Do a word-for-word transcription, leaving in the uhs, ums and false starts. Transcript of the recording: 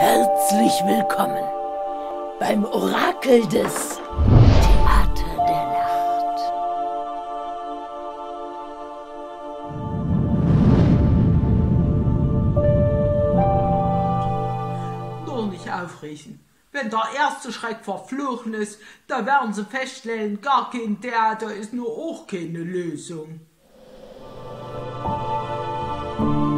Herzlich willkommen beim Orakel des Theater der Nacht. Nur nicht aufregen. Wenn der erste Schreck verflogen ist, da werden sie feststellen, gar kein Theater ist nur auch keine Lösung.